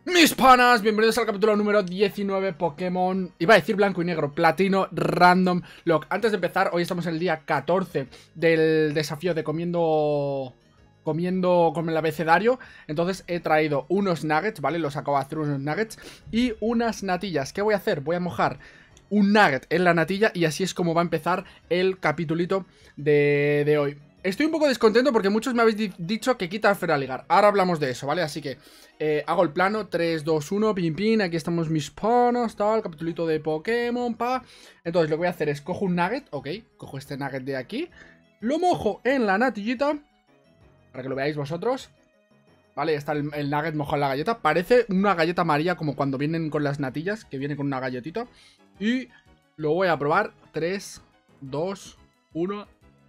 Mis panas, bienvenidos al capítulo número 19 Pokémon, iba a decir blanco y negro, platino, random lock. Antes de empezar, hoy estamos en el día 14 del desafío de comiendo con el abecedario. Entonces he traído unos nuggets, ¿vale? Los acabo de hacer unos nuggets y unas natillas. ¿Qué voy a hacer? Voy a mojar un nugget en la natilla y así es como va a empezar el capitulito de hoy. Estoy un poco descontento porque muchos me habéis dicho que quita el Feraligar. Ahora hablamos de eso, ¿vale? Así que hago el plano, 3, 2, 1, pin pin, aquí estamos mis panos, tal, capitulito de Pokémon, pa. Entonces lo que voy a hacer es, cojo un nugget, ok, cojo este nugget de aquí, lo mojo en la natillita, para que lo veáis vosotros. Vale, ya está el nugget mojado en la galleta. Parece una galleta amarilla como cuando vienen con las natillas, que viene con una galletita. Y lo voy a probar, 3, 2, 1...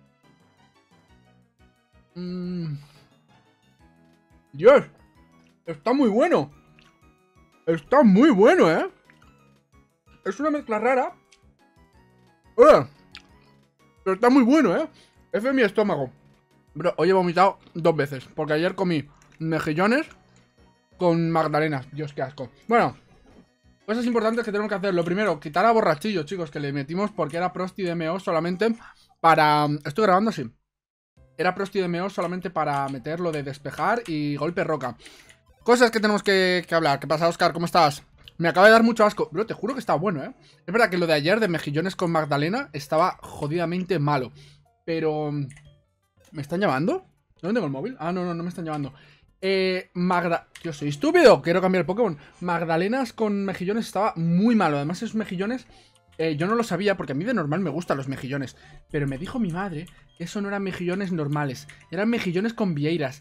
Dios, está muy bueno. Está muy bueno, ¿eh? Es una mezcla rara. Pero está muy bueno, ¿eh? F mi estómago. Bro, hoy he vomitado 2 veces. Porque ayer comí mejillones con magdalenas. Dios, qué asco. Bueno, cosas importantes que tenemos que hacer. Lo primero, quitar a borrachillo, chicos, que le metimos porque era Prosti DMO solamente para... Estoy grabando así. Era Prosti DMO solamente para meter lo de despejar y golpe roca. Cosas que tenemos que hablar. ¿Qué pasa, Oscar? ¿Cómo estás? Me acaba de dar mucho asco. Bro, te juro que está bueno, ¿eh? Es verdad que lo de ayer de mejillones con Magdalena estaba jodidamente malo. Pero... ¿me están llamando? ¿Dónde tengo el móvil? Ah, no me están llamando. Yo soy estúpido. Quiero cambiar el Pokémon. Magdalenas con mejillones estaba muy malo. Además, esos mejillones... yo no lo sabía porque a mí de normal me gustan los mejillones. Pero me dijo mi madre que eso no eran mejillones normales. Eran mejillones con vieiras.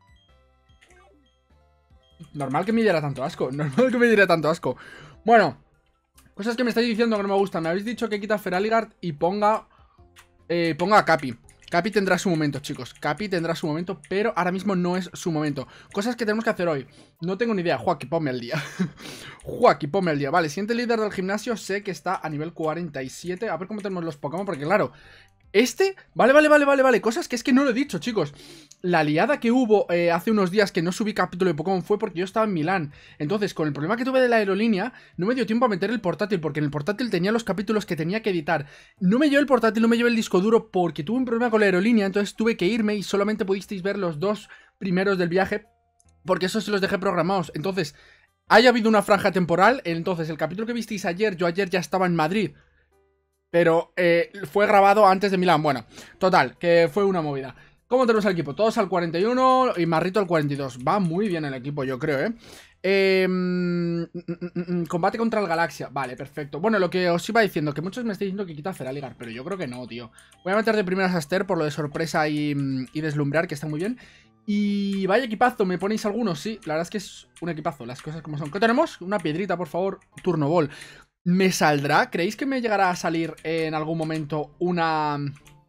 Normal que me diera tanto asco. Normal que me diera tanto asco. Bueno, cosas que me estáis diciendo que no me gustan. Me habéis dicho que quita Feraligar y ponga a Capi. Capi tendrá su momento, chicos. Capi tendrá su momento, pero ahora mismo no es su momento. Cosas que tenemos que hacer hoy. No tengo ni idea. Joaquín, ponme al día. Joaquín, ponme al día. Vale, siguiente líder del gimnasio. Sé que está a nivel 47. A ver cómo tenemos los Pokémon, porque claro... Vale. Cosas que es que no lo he dicho, chicos. La liada que hubo hace unos días que no subí capítulo de Pokémon fue porque yo estaba en Milán. Entonces, con el problema que tuve de la aerolínea, no me dio tiempo a meter el portátil, porque en el portátil tenía los capítulos que tenía que editar. No me llevé el portátil, no me llevé el disco duro porque tuve un problema con la aerolínea, entonces tuve que irme y solamente pudisteis ver los 2 primeros del viaje, porque esos se los dejé programados. Entonces, haya habido una franja temporal, entonces el capítulo que visteis ayer, yo ayer ya estaba en Madrid. Pero fue grabado antes de Milán. Bueno, total, que fue una movida. ¿Cómo tenemos el equipo? Todos al 41 y Marrito al 42. Va muy bien el equipo, yo creo, ¿eh? Combate contra el Galaxia. Vale, perfecto. Bueno, lo que os iba diciendo, que muchos me estáis diciendo que quita Feraligar, pero yo creo que no, tío. Voy a meter de primeras a Aster por lo de sorpresa y deslumbrar, que está muy bien. Y vaya equipazo, ¿me ponéis algunos? Sí, la verdad es que es un equipazo, las cosas como son. ¿Qué tenemos? Una piedrita, por favor. Turno Ball. ¿Me saldrá? ¿Creéis que me llegará a salir en algún momento una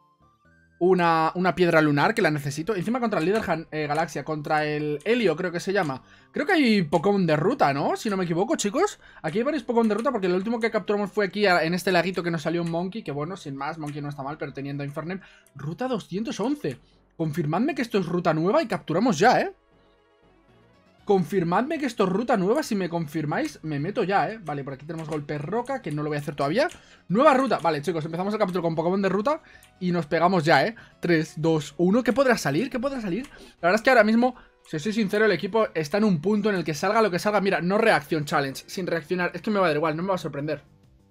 piedra lunar que la necesito? Encima contra el líder Galaxia, contra el Helio creo que se llama. Creo que hay Pokémon de ruta, ¿no? Si no me equivoco, chicos. Aquí hay varios Pokémon de ruta porque lo último que capturamos fue aquí en este laguito que nos salió un Monkey. Que bueno, sin más, Monkey no está mal, pero teniendo Infernem. Ruta 211. Confirmadme que esto es ruta nueva y capturamos ya, ¿eh? Confirmadme que esto es ruta nueva. Si me confirmáis, me meto ya, ¿eh? Vale, por aquí tenemos golpe roca, que no lo voy a hacer todavía. Nueva ruta. Vale, chicos, empezamos el capítulo con Pokémon de ruta y nos pegamos ya, ¿eh? 3, 2, 1. ¿Qué podrá salir? ¿Qué podrá salir? La verdad es que ahora mismo, si soy sincero, el equipo está en un punto en el que salga lo que salga. Mira, no reacción challenge, sin reaccionar. Es que me va a dar igual, no me va a sorprender.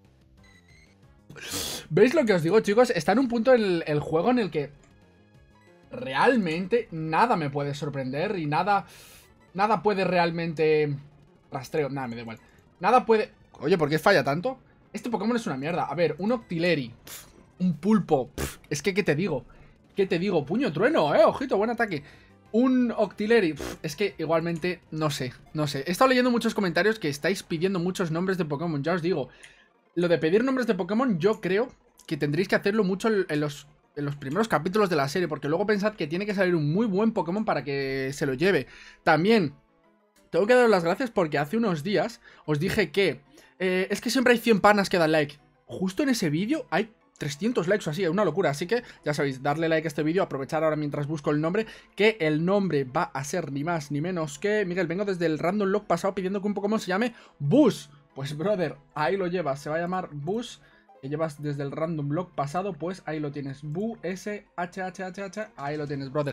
¿Veis lo que os digo, chicos? Está en un punto en el juego en el que realmente nada me puede sorprender y nada puede realmente... Rastreo, nada, me da igual. Nada puede... Oye, ¿por qué falla tanto? Este Pokémon es una mierda. A ver, un Octillery, un Pulpo, es que, ¿qué te digo? ¿Qué te digo? Puño trueno, ojito, buen ataque. Un Octillery, es que igualmente, no sé. He estado leyendo muchos comentarios que estáis pidiendo muchos nombres de Pokémon, ya os digo. Lo de pedir nombres de Pokémon, yo creo que tendréis que hacerlo mucho en los primeros capítulos de la serie, porque luego pensad que tiene que salir un muy buen Pokémon para que se lo lleve. También tengo que daros las gracias porque hace unos días os dije que es que siempre hay 100 panas que dan like. Justo en ese vídeo hay 300 likes o así, una locura. Así que, ya sabéis, darle like a este vídeo, aprovechar ahora mientras busco el nombre, que el nombre va a ser ni más ni menos que... Miguel, vengo desde el random log pasado pidiendo que un Pokémon se llame Bus. Pues, brother, ahí lo llevas, se va a llamar Bus, que llevas desde el random log pasado, pues ahí lo tienes. B-U-S-H-H-H-H, ahí lo tienes, brother.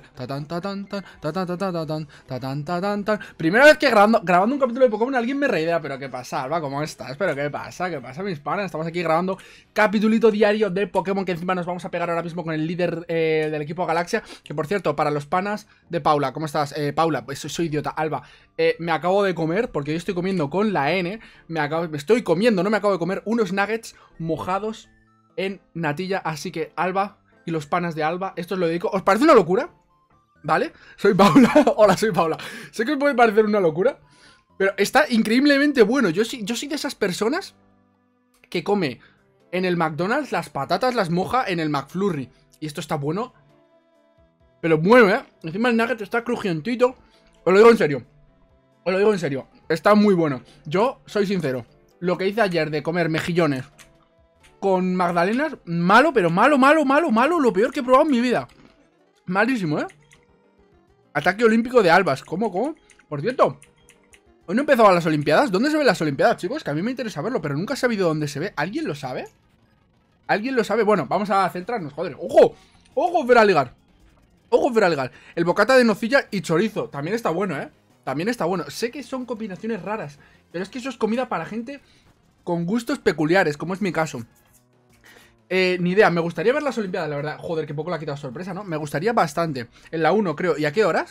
Primera vez que grabando un capítulo de Pokémon alguien me reidea, pero ¿qué pasa, Alba? ¿Cómo estás? ¿Pero qué pasa? ¿Qué pasa, mis panas? Estamos aquí grabando capitulito diario de Pokémon, que encima nos vamos a pegar ahora mismo con el líder del equipo Galaxia, que por cierto, para los panas de Paula, ¿cómo estás? Paula, pues soy idiota, Alba. Me acabo de comer, porque yo estoy comiendo con la N, estoy comiendo, no me acabo de comer, unos nuggets mojados en natilla, así que Alba y los panas de Alba, esto os lo dedico. ¿Os parece una locura? ¿Vale? Soy Paula. Hola, soy Paula. Sé que os puede parecer una locura, pero está increíblemente bueno. Yo soy de esas personas que come en el McDonald's las patatas, las moja en el McFlurry. Y esto está bueno, pero bueno, ¿eh? Encima el nugget está crujientito. Os lo digo en serio. Os lo digo en serio. Está muy bueno. Yo soy sincero. Lo que hice ayer de comer mejillones con magdalenas, malo, pero malo, lo peor que he probado en mi vida. Malísimo, ¿eh? Ataque olímpico de Albas. ¿Cómo? Por cierto, hoy no he empezado las olimpiadas. ¿Dónde se ven las olimpiadas, chicos? Que a mí me interesa verlo, pero nunca he sabido dónde se ve. ¿Alguien lo sabe? ¿Alguien lo sabe? Bueno, vamos a centrarnos, joder. ¡Ojo! ¡Ojo, Feraligar! ¡Ojo, Feraligar! El bocata de nocilla y chorizo. También está bueno, ¿eh? También está bueno. Sé que son combinaciones raras, pero es que eso es comida para gente con gustos peculiares, como es mi caso. Ni idea, me gustaría ver las olimpiadas, la verdad. Joder, que poco la ha quitado sorpresa, ¿no? Me gustaría bastante. En la 1, creo. ¿Y a qué horas?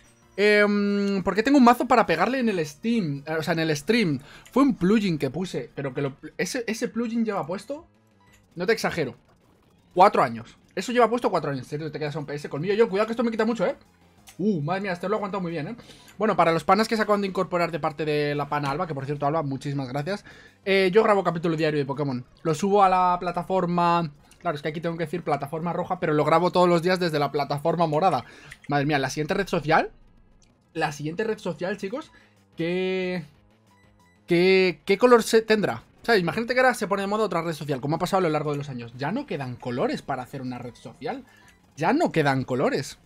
Porque tengo un mazo para pegarle en el Steam. O sea, en el stream. Fue un plugin que puse, pero que ese plugin lleva puesto, no te exagero, 4 años. Eso lleva puesto 4 años. En serio, te quedas a un PS conmigo. Yo, cuidado que esto me quita mucho, ¿eh? Madre mía, este lo he aguantado muy bien, ¿eh? Bueno, para los panas que se acaban de incorporar de parte de la pana Alba, que por cierto, Alba, muchísimas gracias. Yo grabo capítulo diario de Pokémon. Lo subo a la plataforma... Claro, es que aquí tengo que decir plataforma roja, pero lo grabo todos los días desde la plataforma morada. Madre mía, la siguiente red social... chicos, ¿qué color tendrá? O sea, imagínate que ahora se pone de moda otra red social, como ha pasado a lo largo de los años. Ya no quedan colores para hacer una red social. Ya no quedan colores.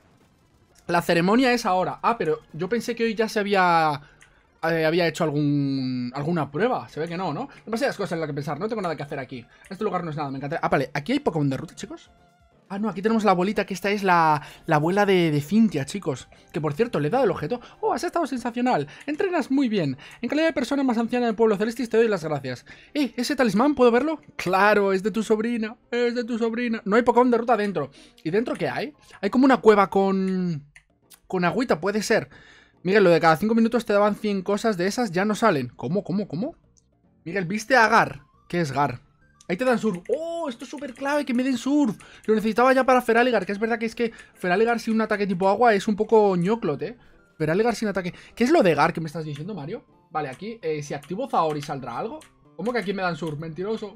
La ceremonia es ahora. Ah, pero yo pensé que hoy ya se había hecho alguna prueba. Se ve que no, ¿no? Demasiadas cosas en las que pensar. No tengo nada que hacer aquí. Este lugar no es nada, me encanta. Ah, vale. ¿Aquí hay Pokémon de ruta, chicos? Ah, no, aquí tenemos la abuelita, que esta es la abuela de Cynthia, chicos. Que por cierto, le he dado el objeto. Oh, has estado sensacional. Entrenas muy bien. En calidad de persona más anciana del pueblo Celestis, te doy las gracias. ¿Ese talismán puedo verlo? Claro, es de tu sobrina. Es de tu sobrina. No hay Pokémon de ruta dentro. ¿Y dentro qué hay? Hay como una cueva con agüita, puede ser. Miguel, lo de cada 5 minutos te daban 100 cosas de esas, ya no salen. ¿Cómo? Miguel, ¿viste a Gar? ¿Qué es Gar? Ahí te dan surf. ¡Oh! Esto es súper clave, que me den surf. Lo necesitaba ya para Feraligar, que es verdad que Feraligar sin un ataque tipo agua es un poco ñoclot, ¿eh? Feraligar sin ataque. ¿Qué es lo de Gar que me estás diciendo, Mario? Vale, aquí, si activo Zaori, ¿saldrá algo? ¿Cómo que aquí me dan surf? Mentiroso.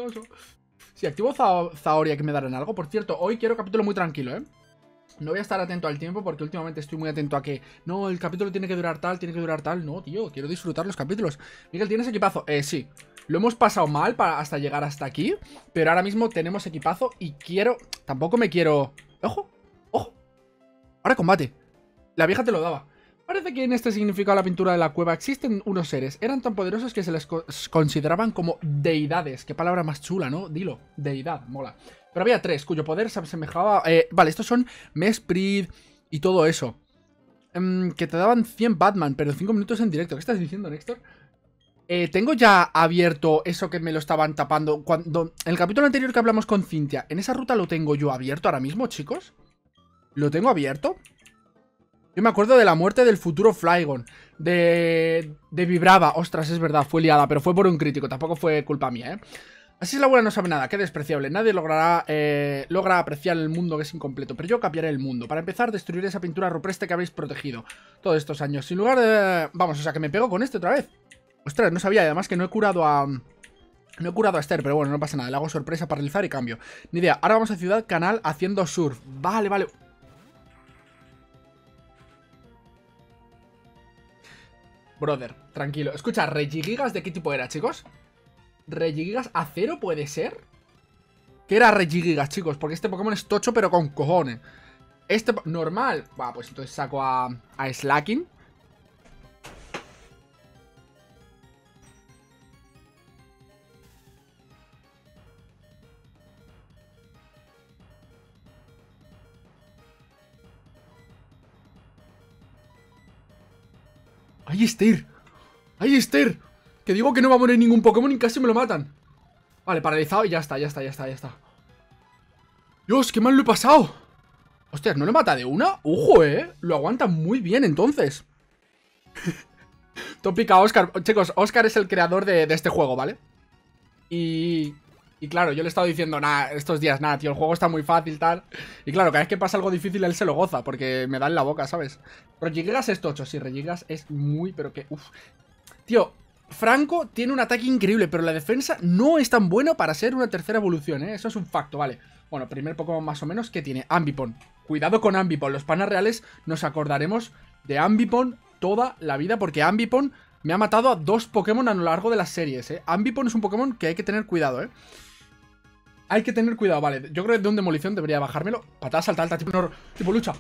Si activo Zaori, ¿aquí me darán algo? Por cierto, hoy quiero capítulo muy tranquilo, ¿eh? No voy a estar atento al tiempo porque últimamente estoy muy atento a que... No, el capítulo tiene que durar tal. No, tío, quiero disfrutar los capítulos. Miguel, ¿tienes equipazo? Sí. Lo hemos pasado mal hasta llegar hasta aquí, pero ahora mismo tenemos equipazo y quiero... Tampoco me quiero... ¡Ojo! Ahora combate. La vieja te lo daba. Parece que en este significado de la pintura de la cueva existen unos seres. Eran tan poderosos que se les consideraban como deidades. Qué palabra más chula, ¿no? Dilo. Deidad, mola. Pero había 3 cuyo poder se asemejaba... vale, estos son Mesprit y todo eso. Que te daban 100 Batman, pero 5 minutos en directo. ¿Qué estás diciendo, Néstor? Tengo ya abierto eso que me lo estaban tapando. En el capítulo anterior que hablamos con Cynthia, ¿en esa ruta lo tengo yo abierto ahora mismo, chicos? ¿Lo tengo abierto? Yo me acuerdo de la muerte del futuro Flygon. De Vibrava. Ostras, es verdad, fue liada, pero fue por un crítico. Tampoco fue culpa mía, ¿eh? Así es, la abuela no sabe nada, qué despreciable. Nadie logra apreciar el mundo que es incompleto. Pero yo cambiaré el mundo. Para empezar, destruiré esa pintura rupestre que habéis protegido todos estos años. Sin lugar de... Vamos, o sea, que me pego con este otra vez. Ostras, no sabía. Además que no he curado a Esther, pero bueno, no pasa nada. Le hago sorpresa, paralizar y cambio. Ni idea. Ahora vamos a Ciudad Canal haciendo surf. Vale. Brother, tranquilo. Escucha, ¿Regigigas de qué tipo era, chicos? ¿Regigigas acero puede ser? que era Regigigas, chicos. Porque este Pokémon es tocho, pero con cojones. Este, normal. Va, pues entonces saco a Slaking. ¡Ahí Esther! ¡Ahí Esther! Que digo que no va a morir ningún Pokémon y casi me lo matan. Vale, paralizado y ya está, ya está, ya está, ya está. Dios, qué mal lo he pasado. Hostias, ¿no le mata de una? ¡Ojo, Lo aguanta muy bien, entonces. Tópica Oscar. Chicos, Oscar es el creador de este juego, ¿vale? Y claro, yo le he estado diciendo, nada, estos días, nada, tío, el juego está muy fácil, tal. Y claro, cada vez que pasa algo difícil, él se lo goza, porque me da en la boca, ¿sabes? Regigigas es tocho, sí, Regigigas es muy, pero que, uff. Tío, Franco tiene un ataque increíble, pero la defensa no es tan buena para ser una tercera evolución, ¿eh? Eso es un facto, vale. Bueno, primer Pokémon más o menos que tiene Ambipom. Cuidado con Ambipom, los panas reales nos acordaremos de Ambipom toda la vida, porque Ambipom me ha matado a 2 Pokémon a lo largo de las series, ¿eh? Ambipom es un Pokémon que hay que tener cuidado, ¿eh? Hay que tener cuidado, vale. Yo creo que de un demolición debería bajármelo. Patada salta alta, tipo lucha.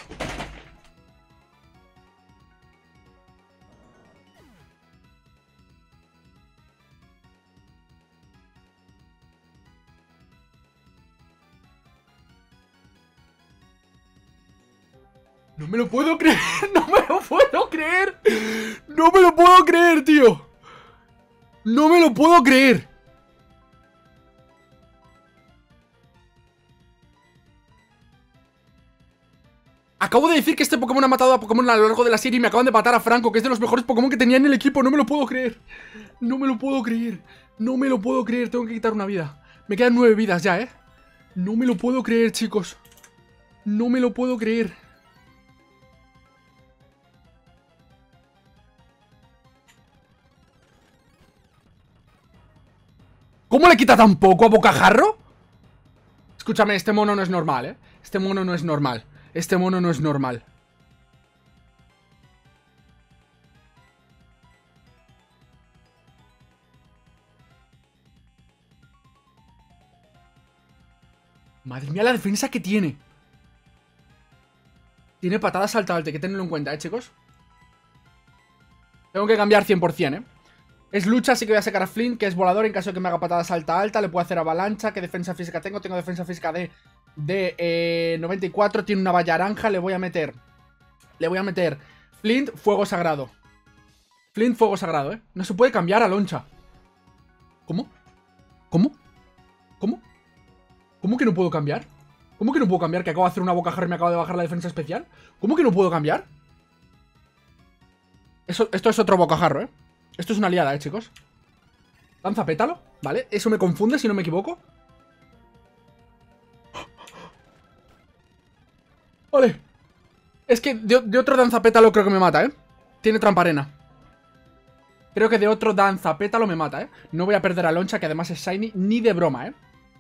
No me lo puedo creer, no me lo puedo creer. No me lo puedo creer, tío. No me lo puedo creer. Acabo de decir que este Pokémon ha matado a Pokémon a lo largo de la serie y me acaban de matar a Franco, que es de los mejores Pokémon que tenía en el equipo. No me lo puedo creer. No me lo puedo creer. No me lo puedo creer. Tengo que quitar una vida. Me quedan 9 vidas ya, ¿eh? No me lo puedo creer, chicos. No me lo puedo creer. ¿Cómo le quita tan poco a Bocajarro? Escúchame, este mono no es normal, ¿eh? Este mono no es normal. Este mono no es normal. Madre mía la defensa que tiene. Tiene patada salta alta, hay que tenerlo en cuenta, chicos. Tengo que cambiar 100%, Es lucha, así que voy a sacar a Flint, que es volador en caso de que me haga patada salta alta. Le puedo hacer avalancha. ¿Qué defensa física tengo? Tengo defensa física de 94. Tiene una valla naranja. Le voy a meter Flint, fuego sagrado. Flint, fuego sagrado, No se puede cambiar a loncha. ¿Cómo? ¿Cómo? ¿Cómo? ¿Cómo que no puedo cambiar? ¿Cómo que no puedo cambiar? Que acabo de hacer una bocajarro y me acabo de bajar la defensa especial. ¿Cómo que no puedo cambiar? Esto es otro bocajarro, Esto es una liada, chicos. Lanza pétalo, ¿vale? Eso me confunde si no me equivoco. Vale. Es que de otro danzapétalo creo que me mata, Tiene trampa arena. Creo que de otro danzapétalo me mata, No voy a perder a Loncha, que además es shiny, ni de broma,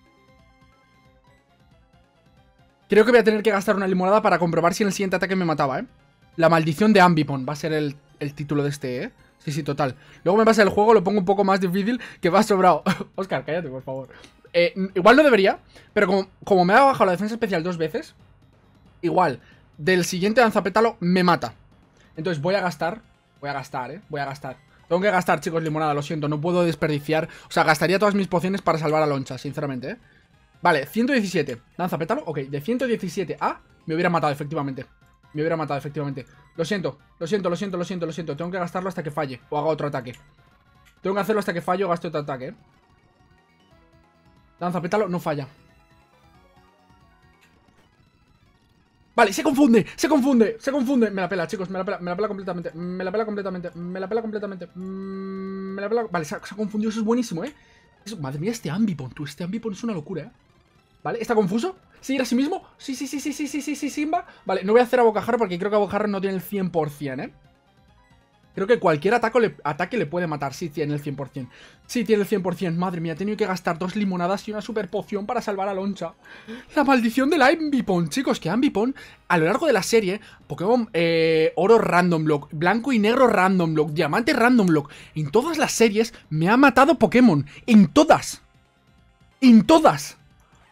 Creo que voy a tener que gastar una limonada para comprobar si en el siguiente ataque me mataba, La maldición de Ambipom va a ser el título de este, Sí, sí, total. Luego me pasa el juego, lo pongo un poco más difícil, que va sobrado. Oscar, cállate, por favor. Igual no debería, pero como me ha bajado la defensa especial 2 veces, igual, del siguiente danzapétalo me mata. Entonces voy a gastar, Voy a gastar. Tengo que gastar, chicos, limonada, lo siento, no puedo desperdiciar. O sea, gastaría todas mis pociones para salvar a Loncha, sinceramente, Vale, 117. Danzapétalo, ok, de 117 a... Me hubiera matado, efectivamente. Lo siento. Tengo que gastarlo hasta que falle. O haga otro ataque. Tengo que hacerlo hasta que falle o gaste otro ataque, Danzapétalo, no falla. Vale, se confunde. Me la pela, chicos, me la pela completamente. Vale, se ha confundido, eso es buenísimo, Madre mía, este Ambipom, este Ambipom es una locura, Vale, ¿está confuso? ¿Seguir a sí mismo? Sí, Simba. Vale, no voy a hacer a Bocajarro porque creo que a Bocajarro no tiene el 100%, Creo que cualquier ataque le puede matar. Sí, tiene el 100%. Sí, tiene el 100%. Madre mía, he tenido que gastar 2 limonadas y una super poción para salvar a Loncha. La maldición del Ambipom, chicos. Que Ambipom, a lo largo de la serie, Pokémon oro random block, blanco y negro random block, diamante random block, en todas las series me ha matado Pokémon. En todas.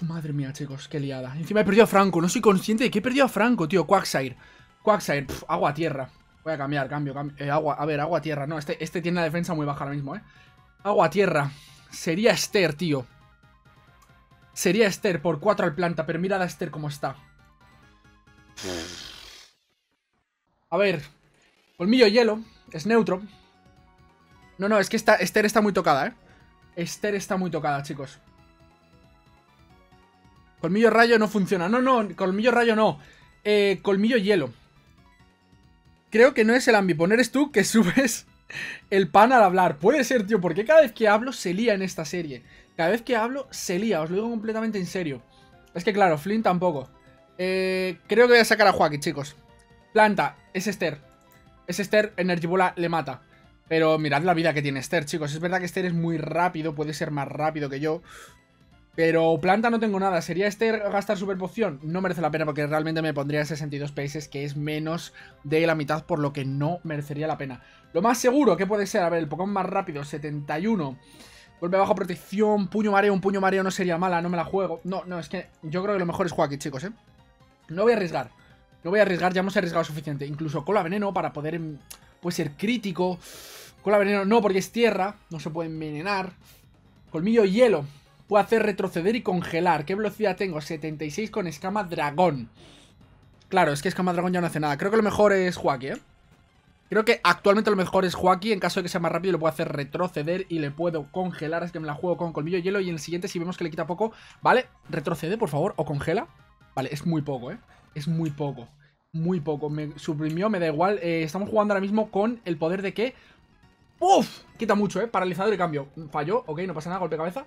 Madre mía, chicos, qué liada. Encima he perdido a Franco, no soy consciente de que he perdido a Franco, tío. Quagsire. Quagsire, agua, tierra. Voy a cambiar, cambio. Agua, a ver, agua, tierra. No, este tiene la defensa muy baja ahora mismo, Agua, tierra. Sería Esther, tío. Sería Esther por 4 al planta, pero mirad a Esther cómo está. A ver. Colmillo hielo. Es neutro. No, es que Esther está muy tocada, Esther está muy tocada, chicos. Colmillo rayo no funciona. No, colmillo rayo no. Colmillo hielo. Creo que no es el ambiponer, eres tú que subes el pan al hablar. Puede ser, tío, porque cada vez que hablo se lía en esta serie. Cada vez que hablo se lía, os lo digo completamente en serio. Es que claro, Flynn tampoco. Creo que voy a sacar a Joaquín, chicos. Planta, es Esther. Es Esther, Energy Bola le mata. Pero mirad la vida que tiene Esther, chicos. Es verdad que Esther es muy rápido, puede ser más rápido que yo. Pero planta no tengo nada. ¿Sería Esther gastar super poción? No merece la pena porque realmente me pondría 62 paces, que es menos de la mitad, por lo que no merecería la pena. Lo más seguro que puede ser, a ver, el Pokémon más rápido, 71. Golpe bajo protección, puño mareo. Un puño mareo no sería mala, no me la juego. No, es que yo creo que lo mejor es Joaquín, chicos, No voy a arriesgar. No voy a arriesgar, ya hemos arriesgado suficiente. Incluso cola veneno para poder, puede ser crítico. Cola veneno no, porque es tierra, no se puede envenenar. Colmillo hielo. Puedo hacer retroceder y congelar. ¿Qué velocidad tengo? 76 con escama dragón. Claro, es que escama dragón ya no hace nada. Creo que lo mejor es Joaquín, Creo que actualmente lo mejor es Joaquín. En caso de que sea más rápido, lo puedo hacer retroceder y le puedo congelar. Es que me la juego con colmillo hielo. Y en el siguiente, si vemos que le quita poco, ¿vale? Retrocede, por favor, o congela. Vale, es muy poco, Es muy poco. Muy poco. Me suprimió, me da igual. Estamos jugando ahora mismo con el poder de que... ¡Uf! Quita mucho, Paralizador y cambio. Falló, ok, no pasa nada, golpe de cabeza.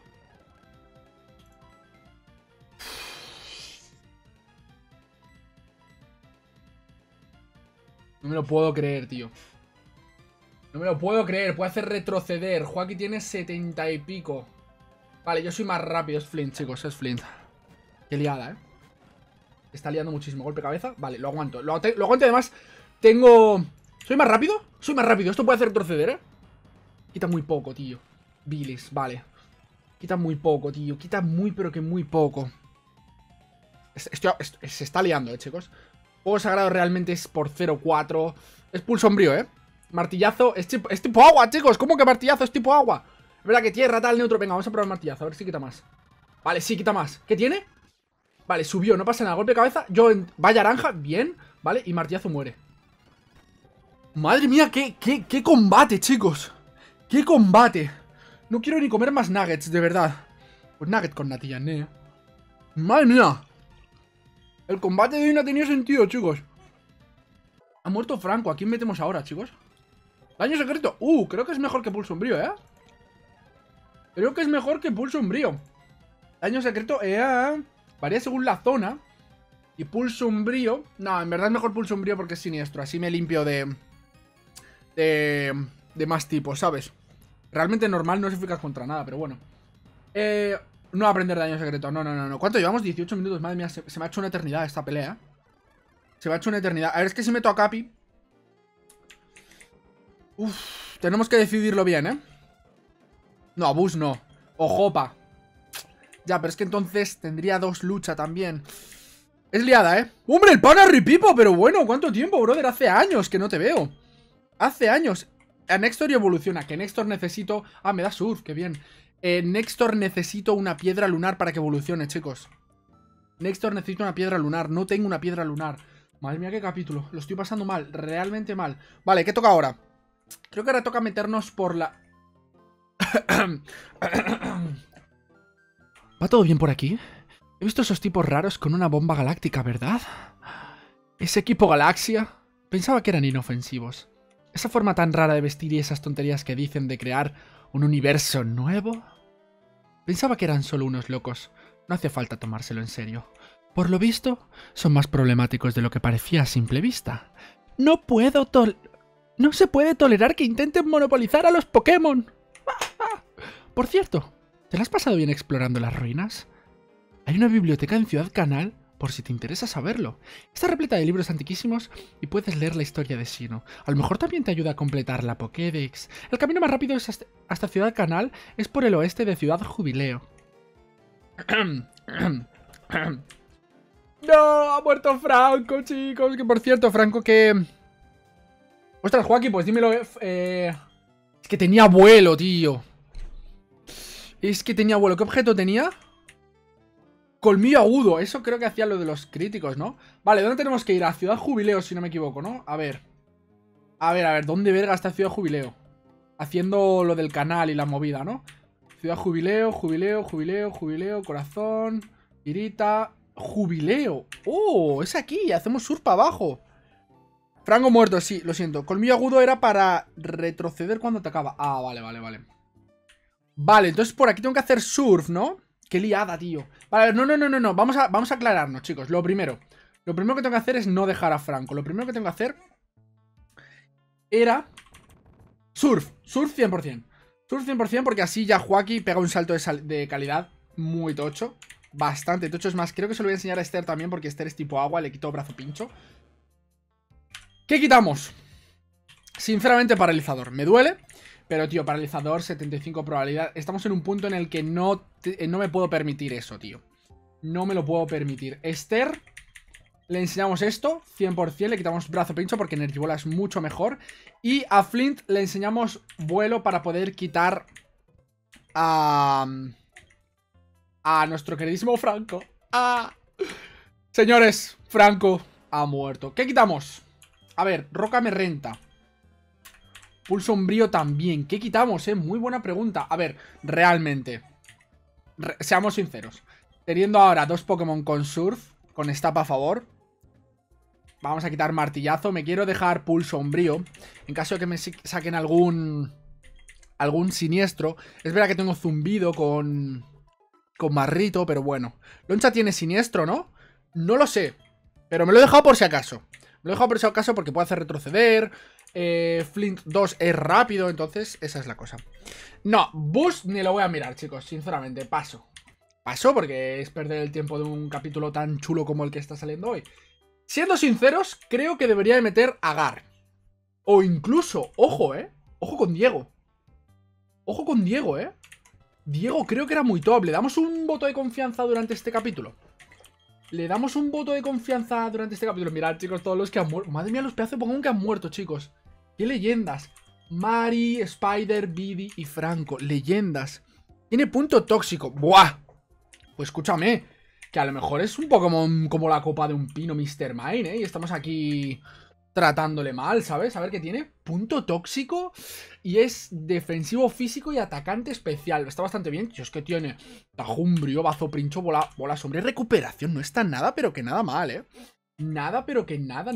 No me lo puedo creer, tío. No me lo puedo creer. Puede hacer retroceder. Joaquín tiene 70 y pico. Vale, yo soy más rápido. Es Flint, chicos. Es Flint. Qué liada, Está liando muchísimo. Golpe de cabeza. Vale, lo aguanto. Lo aguanto. Además, tengo... ¿Soy más rápido? Soy más rápido. Esto puede hacer retroceder, Quita muy poco, tío. Bilis, vale. Quita muy poco, tío. Quita muy, pero que muy poco. Se está liando, chicos. Fuego sagrado realmente es por 0-4. Es pulso sombrío, Martillazo. Es tipo agua, chicos. ¿Cómo que martillazo es tipo agua? Es verdad que tierra, tal, neutro. Venga, vamos a probar el martillazo. A ver si quita más. Vale, sí, quita más. ¿Qué tiene? Vale, subió. No pasa nada. Golpe de cabeza. Vaya naranja. Bien. Vale, y martillazo muere. Madre mía, qué combate, chicos. ¡Qué combate! No quiero ni comer más nuggets, de verdad. Pues nugget con natilla, ¡Madre mía! El combate de hoy no ha tenido sentido, chicos. Ha muerto Franco. ¿A quién metemos ahora, chicos? Daño secreto. Creo que es mejor que pulso umbrío, Creo que es mejor que pulso umbrío. Daño secreto, varía según la zona. Y pulso umbrío. No, en verdad es mejor pulso umbrío porque es siniestro. Así me limpio de más tipos, ¿sabes? Realmente normal no es eficaz contra nada, pero bueno. No aprender daño secreto, no. ¿Cuánto llevamos? 18 minutos, madre mía, se me ha hecho una eternidad esta pelea, Se me ha hecho una eternidad. A ver, es que si meto a Capi... tenemos que decidirlo bien, No, a Bus no. O Jopa. Ya, pero es que entonces tendría 2 lucha también. Es liada, ¡Hombre, el pana Ripipo! Pero bueno, ¿cuánto tiempo, brother? Hace años que no te veo. Hace años. A Nextor y evoluciona. Que Nextor necesito... me da surf, qué bien. Nextor necesito una piedra lunar para que evolucione, chicos. Nextor necesito una piedra lunar. No tengo una piedra lunar. Madre mía, qué capítulo. Lo estoy pasando mal. Realmente mal. Vale, ¿qué toca ahora? Creo que ahora toca meternos por la... ¿Va todo bien por aquí? He visto esos tipos raros con una bomba galáctica, ¿verdad? Ese equipo Galaxia... Pensaba que eran inofensivos. Esa forma tan rara de vestir y esas tonterías que dicen de crear un universo nuevo... Pensaba que eran solo unos locos. No hace falta tomárselo en serio. Por lo visto, son más problemáticos de lo que parecía a simple vista. No se puede tolerar que intenten monopolizar a los Pokémon. Por cierto, ¿te la has pasado bien explorando las ruinas? Hay una biblioteca en Ciudad Canal, por si te interesa saberlo. Está repleta de libros antiquísimos y puedes leer la historia de Sinnoh. A lo mejor también te ayuda a completar la Pokédex. El camino más rápido hasta Ciudad Canal es por el oeste de Ciudad Jubileo. No, ha muerto Franco, chicos. Que por cierto, Franco que... Ostras, Joaquín, pues dímelo. Es que tenía vuelo, tío. Es que tenía vuelo. ¿Qué objeto tenía? Colmillo agudo. Eso creo que hacía lo de los críticos, ¿no? Vale, ¿dónde tenemos que ir? A Ciudad Jubileo, si no me equivoco, ¿no? A ver. A ver. ¿Dónde verga está Ciudad Jubileo? Haciendo lo del canal y la movida, ¿no? Ciudad Jubileo, corazón, Irita, Jubileo. ¡Oh! Es aquí, hacemos surf para abajo. Franco muerto, sí, lo siento. Colmillo agudo era para retroceder cuando atacaba. Ah, vale. Vale, entonces por aquí tengo que hacer surf, ¿no? Qué liada, tío. Vale, no. Vamos a aclararnos, chicos. Lo primero que tengo que hacer es no dejar a Franco. Lo primero que tengo que hacer era surf 100%. Surf 100% porque así ya Joaquín pega un salto de calidad muy tocho. Bastante tocho. Es más, creo que se lo voy a enseñar a Esther también porque Esther es tipo agua, le quito brazo pincho. ¿Qué quitamos? Sinceramente, paralizador. Me duele, pero tío, paralizador, 75 probabilidad. Estamos en un punto en el que no me puedo permitir eso, tío. No me lo puedo permitir. Esther, le enseñamos esto, 100%, le quitamos brazo pincho porque Energy Bola es mucho mejor. Y a Flint le enseñamos vuelo para poder quitar a nuestro queridísimo Franco. Señores, Franco ha muerto. ¿Qué quitamos? A ver, Roca me renta. Pulso sombrío también. ¿Qué quitamos, Muy buena pregunta. A ver, realmente. Seamos sinceros. Teniendo ahora dos Pokémon con Surf, con Stap a favor, vamos a quitar Martillazo. Me quiero dejar Pulso sombrío. En caso de que me saquen algún siniestro. Es verdad que tengo Zumbido con Marrito, pero bueno. Loncha tiene siniestro, ¿no? No lo sé. Pero me lo he dejado por si acaso. Me lo he dejado por si acaso porque puede hacer retroceder. Flint 2 es rápido, entonces esa es la cosa. No, Boost ni lo voy a mirar, chicos, sinceramente, paso. Paso porque es perder el tiempo de un capítulo tan chulo como el que está saliendo hoy. Siendo sinceros, creo que debería de meter a Gar. O incluso, ojo, ojo con Diego. Ojo con Diego, Diego creo que era muy top. Le damos un voto de confianza durante este capítulo. Le damos un voto de confianza durante este capítulo. Mirad, chicos, todos los que han muerto. Madre mía, los pedazos de Pokémon que han muerto, chicos. ¡Qué leyendas! Mari, Spider, Bibi y Franco. Leyendas. Tiene punto tóxico. ¡Buah! Pues escúchame. Que a lo mejor es un Pokémon como la copa de un pino Mr. Mime, Y estamos aquí tratándole mal, ¿sabes? A ver qué tiene. Punto tóxico. Y es defensivo físico y atacante especial. Está bastante bien. Si es que tiene Tajumbrio, Bazo Princho, bola sombra y recuperación. No está nada, pero que nada mal, Nada, pero que nada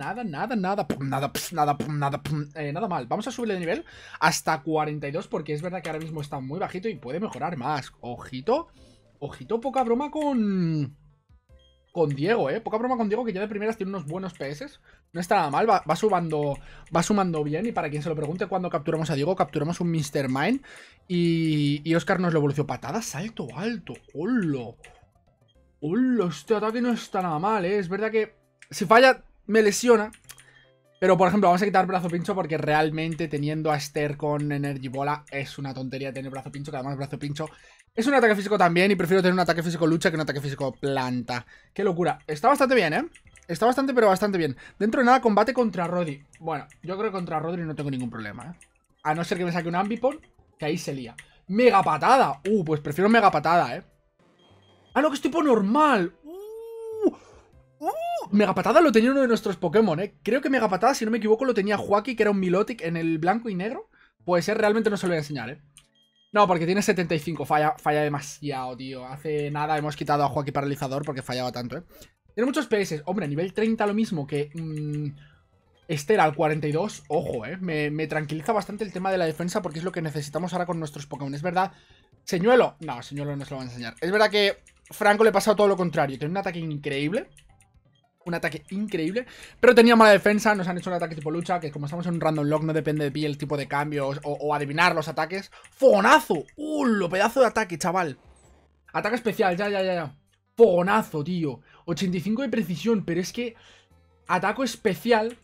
mal. Vamos a subirle de nivel hasta 42 porque es verdad que ahora mismo está muy bajito y puede mejorar más. Ojito, ojito, poca broma con Diego, poca broma con Diego, que ya de primeras tiene unos buenos PS. No está nada mal, va sumando bien. Y para quien se lo pregunte, cuando capturamos a Diego, capturamos un Mr. Mime. Y Oscar nos lo evolucionó. Patada, salto alto. ¡Hola! ¡Hola! Este ataque no está nada mal, Es verdad que si falla, me lesiona. Pero, por ejemplo, vamos a quitar brazo pincho porque realmente teniendo a Esther con Energy Bola es una tontería tener brazo pincho, que además brazo pincho es un ataque físico también y prefiero tener un ataque físico lucha que un ataque físico planta. ¡Qué locura! Está bastante bien, Está bastante, pero bastante bien. Dentro de nada, combate contra Roddy. Bueno, yo creo que contra Roddy no tengo ningún problema, A no ser que me saque un Ambipom, que ahí se lía. ¡Mega patada! Pues prefiero mega patada, ¡Ah, no, que es tipo normal! Mega patada lo tenía uno de nuestros Pokémon, Creo que mega patada, si no me equivoco, lo tenía Joaquín, que era un Milotic en el blanco y negro. Puede ser, realmente no se lo voy a enseñar, No, porque tiene 75, falla demasiado, tío. Hace nada hemos quitado a Joaquín paralizador porque fallaba tanto, Tiene muchos PS. Hombre, nivel 30 lo mismo que Esther al 42. Ojo, me tranquiliza bastante el tema de la defensa porque es lo que necesitamos ahora con nuestros Pokémon. Es verdad. Señuelo. No, Señuelo no se lo va a enseñar. Es verdad que Franco le ha pasado todo lo contrario. Tiene un ataque increíble. Un ataque increíble, pero tenía mala defensa. Nos han hecho un ataque tipo lucha, que como estamos en un random lock no depende de ti el tipo de cambios o adivinar los ataques. ¡Fogonazo! ¡Lo pedazo de ataque, chaval! Ataque especial, ya. Fogonazo, tío. 85 de precisión, pero es que ataque especial.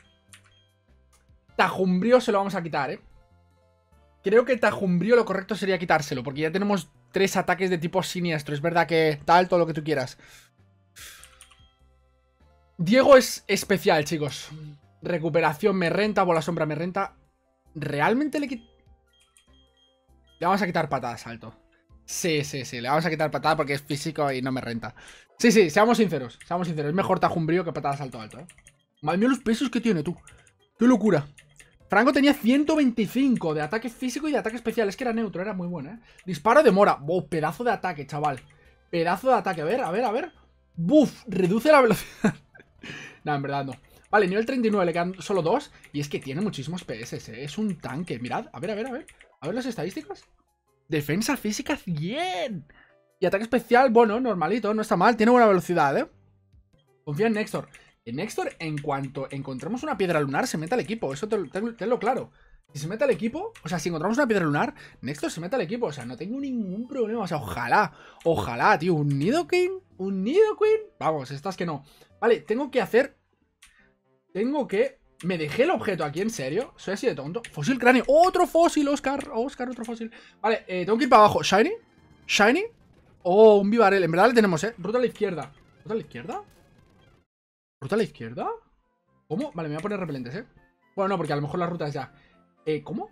Tajumbrío se lo vamos a quitar, Creo que Tajumbrío lo correcto sería quitárselo, porque ya tenemos 3 ataques de tipo siniestro. Es verdad que tal, todo lo que tú quieras. Diego es especial, chicos. Recuperación me renta, bola sombra me renta. ¿Realmente le vamos a quitar patada, salto? Sí, le vamos a quitar patada porque es físico y no me renta. Sí, seamos sinceros, Es mejor tajumbrío que patada salto alto, Madre mía los pesos que tiene, tú. ¡Qué locura! Franco tenía 125 de ataque físico y de ataque especial. Es que era neutro, era muy bueno, Disparo de mora. Pedazo de ataque, chaval. Pedazo de ataque. A ver. ¡Buf! Reduce la velocidad. No, en verdad no. Vale, nivel 39, le quedan solo 2. Y es que tiene muchísimos PS, Es un tanque. Mirad, a ver. A ver las estadísticas. Defensa física 100. Y ataque especial, bueno, normalito, no está mal. Tiene buena velocidad, Confía en Nextor. En Nextor, en cuanto encontremos una piedra lunar, se mete al equipo. Eso tenlo claro. Si se mete al equipo, o sea, si encontramos una piedra lunar, Nextor se mete al equipo. O sea, no tengo ningún problema. O sea, ojalá, tío. ¿Un Nidoking? Vamos, estas que no. Vale, tengo que... ¿Me dejé el objeto aquí? ¿En serio? ¿Soy así de tonto? Fósil cráneo. ¡Otro fósil, Oscar! Otro fósil. Vale, tengo que ir para abajo. ¿Shiny? Oh, un Vivarel. En verdad le tenemos, Ruta a la izquierda. ¿Ruta a la izquierda? ¿Ruta a la izquierda? ¿Cómo? Vale, me voy a poner repelentes, Bueno, no, porque a lo mejor la ruta es ya. ¿Cómo?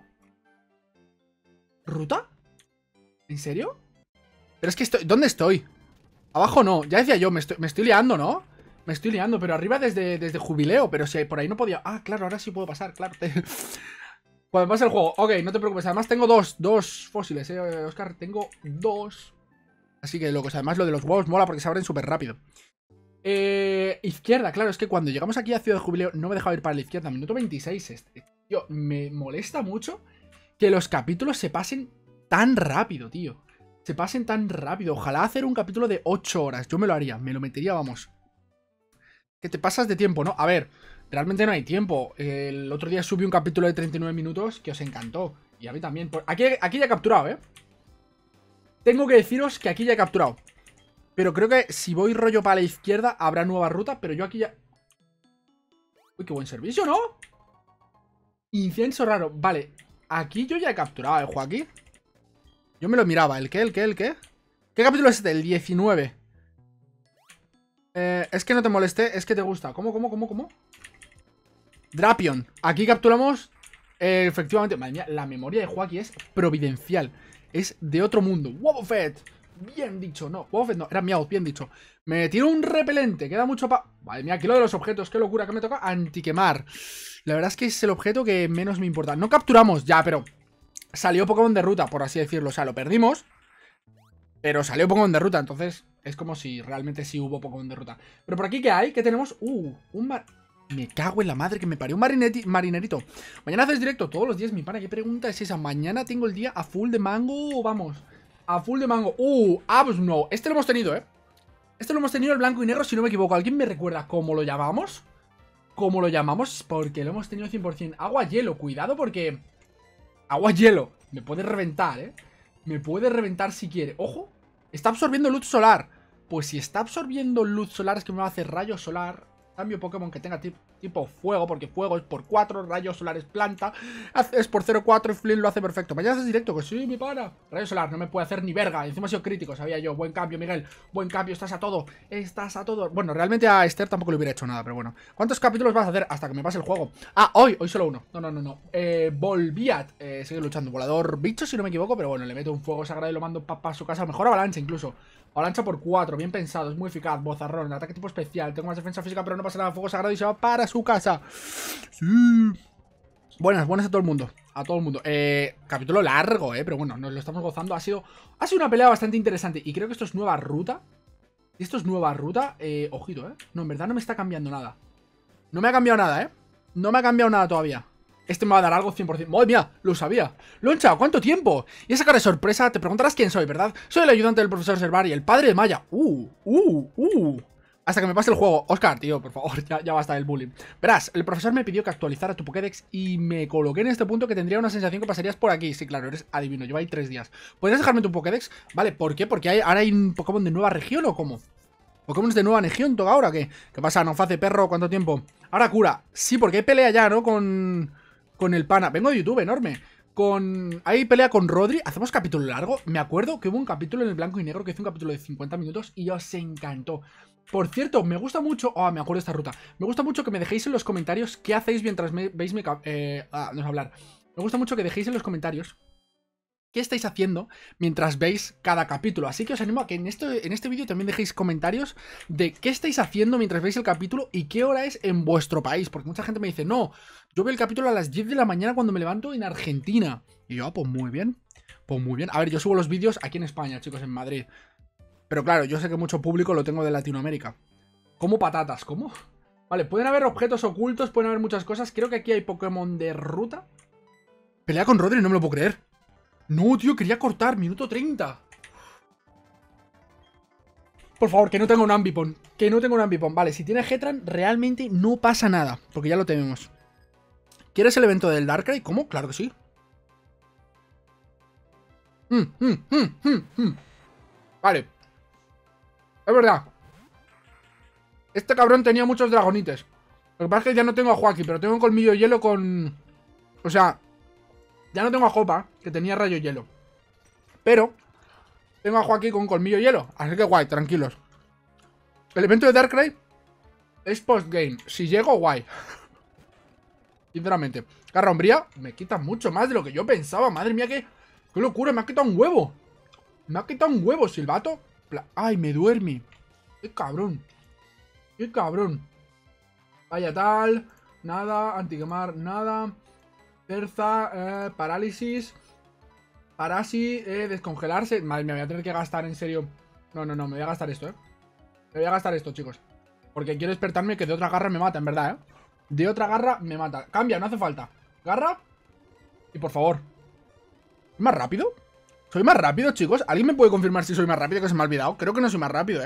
¿Ruta? ¿En serio? Pero es que estoy... ¿Dónde estoy? Abajo no. Ya decía yo, me estoy liando, ¿no? Me estoy liando, pero arriba desde jubileo. Pero si por ahí no podía... Ah, claro, ahora sí puedo pasar, claro. Cuando pase el juego. Ok, no te preocupes. Además tengo dos fósiles, Oscar. Tengo 2. Así que locos. Además lo de los huevos mola porque se abren súper rápido. Izquierda, claro. Es que cuando llegamos aquí a Ciudad de Jubileo no me dejaba ir para la izquierda. Minuto 26. Tío, me molesta mucho que los capítulos se pasen tan rápido, tío. Se pasen tan rápido. Ojalá hacer un capítulo de 8 horas. Yo me lo haría. Me lo metería, vamos. Que te pasas de tiempo, ¿no? A ver, realmente no hay tiempo. El otro día subí un capítulo de 39 minutos que os encantó. Y a mí también. Aquí ya he capturado, Tengo que deciros que aquí ya he capturado. Pero creo que si voy rollo para la izquierda habrá nueva ruta. Pero yo aquí ya... Uy, qué buen servicio, ¿no? Incienso raro. Vale, aquí yo ya he capturado, Joaquín. Yo me lo miraba. ¿El qué? ¿Qué capítulo es este? El 19. Es que no te molesté, es que te gusta. ¿Cómo? Drapion. Aquí capturamos. Efectivamente. Madre mía, la memoria de Joaquín es providencial. Es de otro mundo. Wobbuffet. Bien dicho, no. Wobbuffet no, era Meowth, bien dicho. Me tiro un repelente. Queda mucho Madre mía, aquí lo de los objetos. Qué locura que me toca. Antiquemar. La verdad es que es el objeto que menos me importa. No capturamos, ya, pero salió Pokémon de ruta, por así decirlo. O sea, lo perdimos, pero salió Pokémon de ruta, entonces es como si realmente sí hubo Pokémon de ruta. Pero por aquí, ¿qué hay? ¿Qué tenemos? Me cago en la madre que me parió un marinerito. Mañana haces directo todos los días, mi pana. ¿Qué pregunta es esa? ¿Mañana tengo el día a full de mango o vamos? A full de mango. Pues no. Este lo hemos tenido, Este lo hemos tenido el blanco y negro, si no me equivoco. ¿Alguien me recuerda cómo lo llamamos? ¿Cómo lo llamamos? Porque lo hemos tenido 100%. Agua-hielo, cuidado porque... Agua-hielo. Me puede reventar, Me puede reventar si quiere. ¡Ojo! Está absorbiendo luz solar. Pues si está absorbiendo luz solar es que me va a hacer rayo solar. Cambio Pokémon que tenga tipo fuego, porque fuego es por 4, rayos solares planta, es por 0,4 y Flynn lo hace perfecto. Mañana haces directo, que sí, mi pana. Rayo solar, no me puede hacer ni verga. Encima ha sido crítico, sabía yo. Buen cambio, Miguel. Buen cambio, estás a todo. Bueno, realmente a Esther tampoco le hubiera hecho nada, pero bueno. ¿Cuántos capítulos vas a hacer hasta que me pase el juego? Hoy solo uno. No. Volviat, sigue luchando. Volador bicho, si no me equivoco, pero bueno, le meto un fuego sagrado y lo mando para su casa. Mejor avalancha incluso. Avalancha por 4, bien pensado, es muy eficaz. Bozarrón, ataque tipo especial. Tengo más defensa física, pero no pasa nada. Fuego sagrado y se va para su casa. Sí. Buenas a todo el mundo. Capítulo largo, pero bueno, nos lo estamos gozando. Ha sido una pelea bastante interesante. Y creo que esto es nueva ruta. Ojito, No, en verdad no me está cambiando nada. No me ha cambiado nada, No me ha cambiado nada todavía. Este me va a dar algo 100%. ¡Madre mía! Lo sabía. ¡Loncha! ¿Cuánto tiempo? Y esa cara de sorpresa, te preguntarás quién soy, ¿verdad? Soy el ayudante del profesor Servari, el padre de Maya. Hasta que me pase el juego. Oscar, tío, por favor, ya basta el bullying. Verás, el profesor me pidió que actualizara tu Pokédex y me coloqué en este punto que tendría una sensación que pasarías por aquí. Sí, claro, eres adivino, lleva ahí 3 días. ¿Podrías dejarme tu Pokédex? Vale, ¿por qué? ¿Porque ahora hay un Pokémon de nueva región o cómo? ¿Pokémon de nueva región toca ahora? ¿Qué pasa? ¿No hace perro? ¿Cuánto tiempo? Ahora cura. Sí, porque hay pelea ya, ¿no? Con el pana. Vengo de YouTube, enorme. Hay pelea con Rodri. Hacemos capítulo largo. Me acuerdo que hubo un capítulo en el blanco y negro que hizo un capítulo de 50 minutos y os encantó. Por cierto, me gusta mucho... Oh, me acuerdo de esta ruta. Me gusta mucho que me dejéis en los comentarios qué hacéis mientras veis mi... no sé hablar. Me gusta mucho que dejéis en los comentarios qué estáis haciendo mientras veis cada capítulo. Así que os animo a que en este vídeo también dejéis comentarios de qué estáis haciendo mientras veis el capítulo y qué hora es en vuestro país. Porque mucha gente me dice, no, yo veo el capítulo a las 10 de la mañana cuando me levanto en Argentina. Y yo, pues muy bien. Pues muy bien. A ver, yo subo los vídeos aquí en España, chicos, en Madrid. Pero claro, yo sé que mucho público lo tengo de Latinoamérica. Como patatas, ¿cómo? Vale, pueden haber objetos ocultos, pueden haber muchas cosas. Creo que aquí hay Pokémon de ruta. Pelea con Rodri, no me lo puedo creer. No, tío, quería cortar, minuto 30. Por favor, que no tenga un Ambipom. Que no tenga un Ambipom. Vale, si tiene Heatran, realmente no pasa nada. Porque ya lo tenemos. ¿Quieres el evento del Darkrai? ¿Cómo? Claro que sí. Vale. Es verdad. Este cabrón tenía muchos dragonites. Lo que pasa es que ya no tengo a Joaquín, pero tengo un colmillo hielo con... O sea, ya no tengo a Jopa, que tenía rayo hielo. Pero tengo a Joaquín con colmillo hielo. Así que guay, tranquilos. El evento de Darkrai es postgame. Si llego, guay. Sinceramente. Garra Umbría me quita mucho más de lo que yo pensaba. Madre mía, qué locura. Me ha quitado un huevo. Me ha quitado un huevo, Silvato. Ay, me duerme. Qué cabrón. Qué cabrón. Vaya tal. Nada. Antiquemar, nada. Terza. Parálisis. Parasi. Descongelarse. Madre mía, me voy a tener que gastar, en serio. No, me voy a gastar esto, Me voy a gastar esto, chicos. Porque quiero despertarme, que de otra garra me mata, en verdad, De otra garra me mata. Cambia, no hace falta. Garra. Y por favor. ¿Más rápido? ¿Soy más rápido, chicos? ¿Alguien me puede confirmar si soy más rápido? Que se me ha olvidado. Creo que no soy más rápido,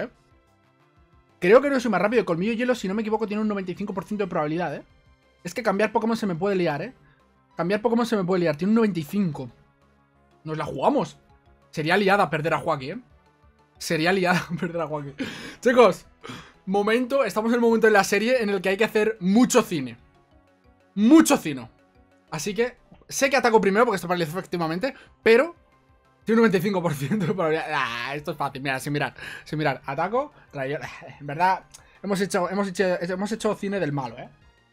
Creo que no soy más rápido. El colmillo hielo, si no me equivoco, tiene un 95% de probabilidad, Es que cambiar Pokémon se me puede liar, Cambiar Pokémon se me puede liar. Tiene un 95%. Nos la jugamos. Sería liada perder a Joaquín, Sería liada perder a Joaquín. Chicos, estamos en el momento de la serie en el que hay que hacer mucho cine. Mucho cine. Así que sé que ataco primero porque esto paraliza efectivamente, pero tiene un 95% de probabilidad. Esto es fácil, mira, sin mirar. Ataco, rayo. En verdad, hemos hecho cine del malo,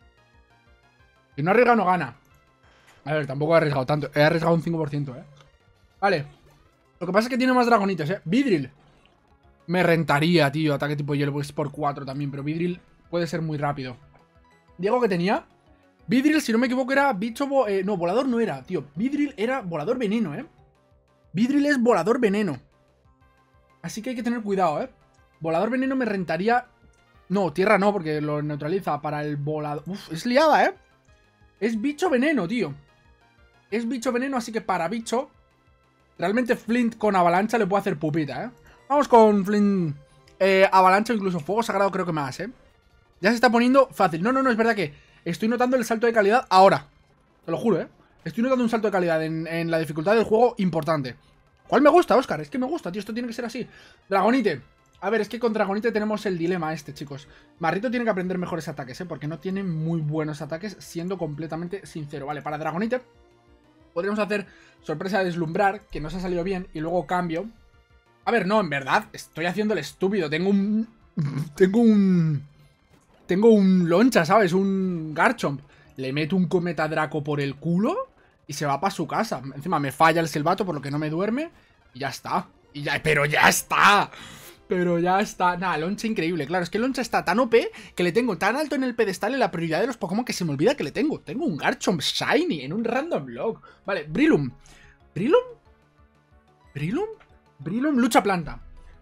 Si no arriesga, no gana. A ver, tampoco he arriesgado tanto. He arriesgado un 5%, Vale. Lo que pasa es que tiene más dragonitos, Vidril. Me rentaría, tío, ataque tipo hielo, pues por 4 también, pero Vidril puede ser muy rápido. Diego, que tenía... Vidril, si no me equivoco, era bicho... no, volador no era, tío. Vidril era volador veneno, Vidril es volador veneno. Así que hay que tener cuidado, Volador veneno me rentaría... No, tierra no, porque lo neutraliza para el volador... Uf, es liada, Es bicho veneno, tío. Es bicho veneno, así que para bicho... Realmente Flint con avalancha le puede hacer pupita, Vamos con Flint... avalancha, incluso fuego sagrado creo que más, Ya se está poniendo fácil. No, es verdad que estoy notando el salto de calidad ahora. Te lo juro, Estoy notando un salto de calidad en la dificultad del juego importante. ¿Cuál me gusta, Oscar? Es que me gusta, tío, esto tiene que ser así. Dragonite. A ver, es que con Dragonite tenemos el dilema chicos. Marrito tiene que aprender mejores ataques, porque no tiene muy buenos ataques, siendo completamente sincero. Vale, para Dragonite podríamos hacer sorpresa de deslumbrar, que no se ha salido bien, y luego cambio. A ver, no, en verdad, estoy haciendo el estúpido. Tengo un loncha, ¿sabes? Un Garchomp. Le meto un Cometa Draco por el culo y se va para su casa. Encima me falla el Silvato, por lo que no me duerme. Y ya está. Pero ya está. Nada, Loncha increíble. Claro, es que Loncha está tan OP que le tengo tan alto en el pedestal en la prioridad de los Pokémon que se me olvida que le tengo. Tengo un Garchomp Shiny en un random log. Vale, Breloom. Breloom lucha planta.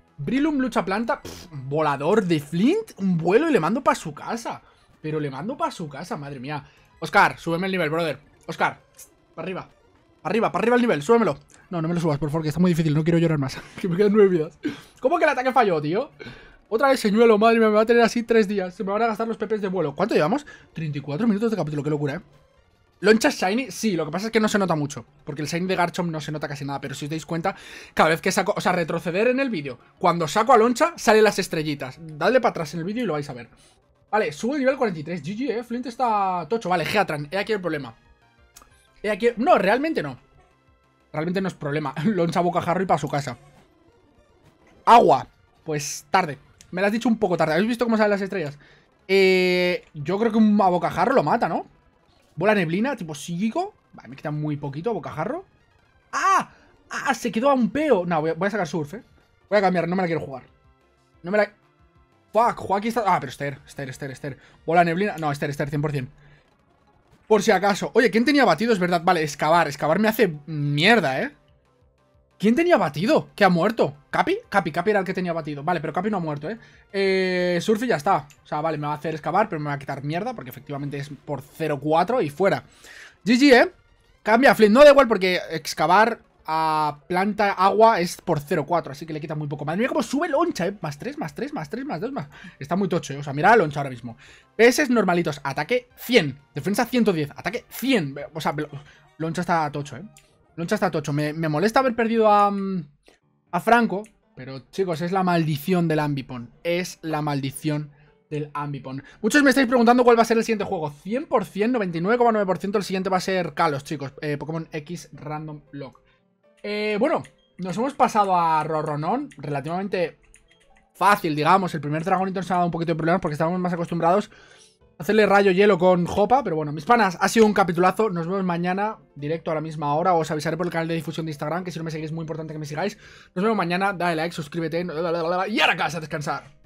Volador de Flint. Un vuelo y le mando para su casa. Pero le mando para su casa, madre mía. Oscar, súbeme el nivel, brother. Oscar, para arriba. Para arriba el nivel, súbemelo. No me lo subas, por favor, que está muy difícil. No quiero llorar más. Que me quedan 9 vidas. ¿Cómo que el ataque falló, tío? Otra vez señuelo, madre mía, me va a tener así 3 días. Se me van a gastar los pepes de vuelo. ¿Cuánto llevamos? 34 minutos de capítulo, qué locura, Loncha Shiny, sí, lo que pasa es que no se nota mucho. Porque el Shiny de Garchomp no se nota casi nada. Pero si os dais cuenta, cada vez que saco... O sea, retroceder en el vídeo. Cuando saco a Loncha, salen las estrellitas. Dadle para atrás en el vídeo y lo vais a ver. Vale, sube el nivel 43. GG, Flint está tocho. Vale, Heatran, he aquí el problema. No, realmente no. realmente no es problema. Loncha bocajarro y para su casa. Agua. Pues tarde. Me lo has dicho un poco tarde. ¿Habéis visto cómo salen las estrellas? Yo creo que un bocajarro lo mata, ¿no? Bola neblina, tipo psíquico. Vale, me quita muy poquito bocajarro. ¡Ah! ¡Ah! Se quedó a un peo. No, voy a sacar surf, Voy a cambiar, no me la quiero jugar. No me la... Fuck, Joaquín está... Ah, pero Esther. Bola neblina... No, Esther, 100%. Por si acaso. Oye, ¿quién tenía batido? Es verdad. Vale, excavar. Excavar me hace mierda, ¿Quién tenía batido? ¿Que ha muerto? ¿Capi? Capi era el que tenía batido. Vale, pero Capi no ha muerto, Surf y ya está. O sea, vale, me va a hacer excavar, pero me va a quitar mierda, porque efectivamente es por 0-4 y fuera. GG, Cambia a Flint. No da igual porque excavar a planta agua es por 0-4, así que le quita muy poco. Madre mía, cómo sube loncha, Más 3, más 3, más 3, más 2, más... Está muy tocho, O sea, mira la loncha ahora mismo. PS normalitos. Ataque 100. Defensa 110. Ataque 100. O sea, loncha está tocho, Loncha está tocho. Me molesta haber perdido a Franco, pero chicos, es la maldición del Ambipom. Es la maldición del Ambipom. Muchos me estáis preguntando cuál va a ser el siguiente juego. 100%, 99,9% el siguiente va a ser Kalos, chicos. Pokémon X Random Lock. Bueno, nos hemos pasado a Roronon. Relativamente fácil, digamos. El primer Dragonito nos ha dado un poquito de problemas porque estábamos más acostumbrados a hacerle rayo hielo con Jopa. Pero bueno, mis panas, ha sido un capitulazo. Nos vemos mañana, directo a la misma hora. Os avisaré por el canal de difusión de Instagram, que si no me seguís es muy importante que me sigáis. Nos vemos mañana, dale like, suscríbete. Y ahora casa a descansar.